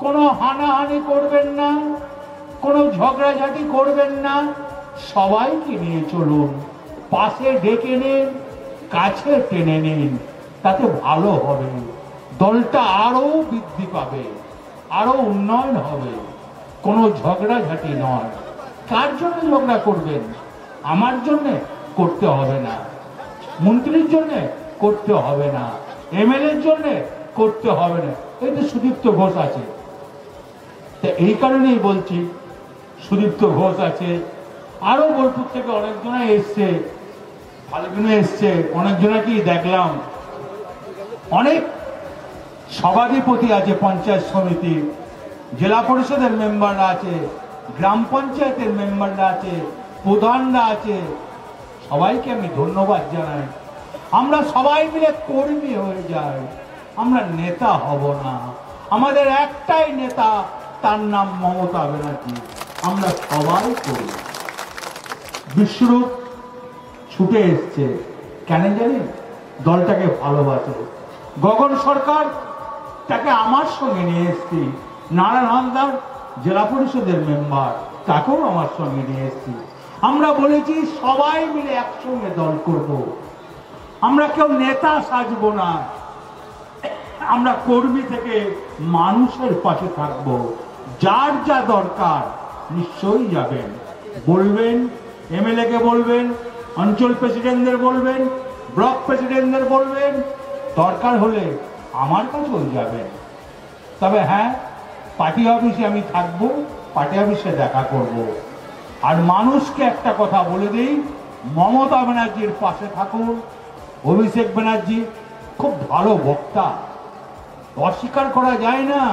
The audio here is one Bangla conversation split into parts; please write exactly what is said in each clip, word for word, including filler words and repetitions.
কোনো হানাহানি করবেন না, কোনো ঝগড়াঝাটি করবেন না, সবাইকে নিয়ে চলুন, পাশে ডেকে নিন, কাছে টেনে নিন, তাতে ভালো হবে, দলটা আরো বৃদ্ধি পাবে, আরো উন্নয়ন হবে। কোনো ঝগড়াঝাটি নয়। কার জন্য ঝগড়া করবেন? আমার জন্য করতে হবে না, মন্ত্রীর জন্য করতে হবে না, এমএলএর জন্য করতে হবে না। এই তো সুদীপ্ত ঘোষ আছে, এই কারণেই বলছি সুদীপ্ত ঘোষ আছে, আরো বোলপুর থেকে অনেকজনা এসছে, ফাল্গুনে এসছে, অনেকজনাকেই দেখলাম। অনেক সভাধিপতি আছে, পঞ্চায়েত সমিতি, জেলা পরিষদের মেম্বাররা আছে, গ্রাম পঞ্চায়েতের মেম্বাররা আছে, প্রধানরা আছে, সবাইকে আমি ধন্যবাদ জানাই। আমরা সবাই মিলে কর্মী হয়ে যাই, আমরা নেতা হব না। আমাদের একটাই নেতা, তার নাম মমতা ব্যানার্জি। আমরা সবাই করি। বিশ্বরূপ ছুটে এসছে কেন জানেন? দলটাকে ভালোবাসে। গগন সরকার তাকে আমার সঙ্গে নিয়ে এসছি, নারায়ণ হালদার জেলা পরিষদের মেম্বার, তাকেও আমার সঙ্গে নিয়ে এসছি। আমরা বলেছি সবাই মিলে একসঙ্গে দল করব। আমরা কেউ নেতা সাজবো না, আমরা কর্মী থেকে মানুষের পাশে থাকব। যার যা দরকার নিশ্চয়ই যাবেন, বলবেন, এমএলএ কে বলবেন, অঞ্চল প্রেসিডেন্টদের বলবেন, ব্লক প্রেসিডেন্টদের বলবেন, দরকার হলে আমার কাছেও যাবেন। তবে হ্যাঁ, পার্টি অফিসে আমি থাকবো, পার্টি অফিসে দেখা করব। আর মানুষকে একটা কথা বলে দিই, মমতা ব্যানার্জির পাশে থাকুন। অভিষেক ব্যানার্জি খুব ভালো বক্তা, অস্বীকার করা যায় না,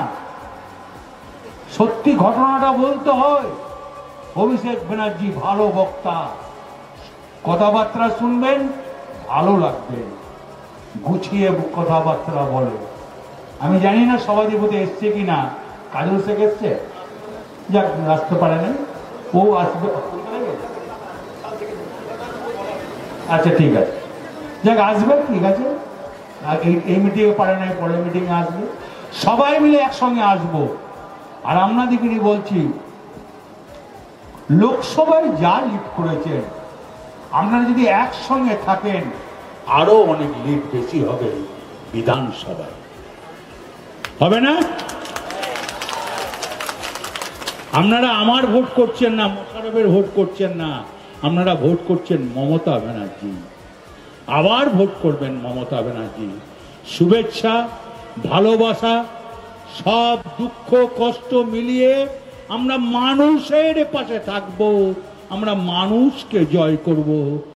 সত্যি ঘটনাটা বলতে হয়। অভিষেক ব্যানার্জি ভালো বক্তা, কথাবার্তা শুনবেন, ভালো লাগবে, গুছিয়ে কথাবার্তা বলে। আমি জানি না সভাধিপতি এসছে কিনা, কাজল শেখ এসছে, যাক আসতে পারে না, ও আসবে। আচ্ছা ঠিক আছে, যাক আসবে, ঠিক আছে। এই মিটিংয়ে পারে নাই, পরের মিটিংয়ে আসবে, সবাই মিলে একসঙ্গে আসবো। আর আপনাদেরকে বলছি, লোকসভায় যা লিড করেছেন, আপনারা যদি একসঙ্গে থাকেন আরো অনেক লিড বেশি হবে বিধানসভায়, হবে না? আপনারা আমার ভোট করছেন না, মোশাররফের ভোট করছেন না, আপনারা ভোট করছেন মমতা ব্যানার্জি। আবার ভোট করবেন মমতা ব্যানার্জি। শুভেচ্ছা, ভালোবাসা, সব দুঃখ কষ্ট মিলিয়ে আমরা মানুষের পাশে থাকবো, আমরা মানুষকে জয় করব।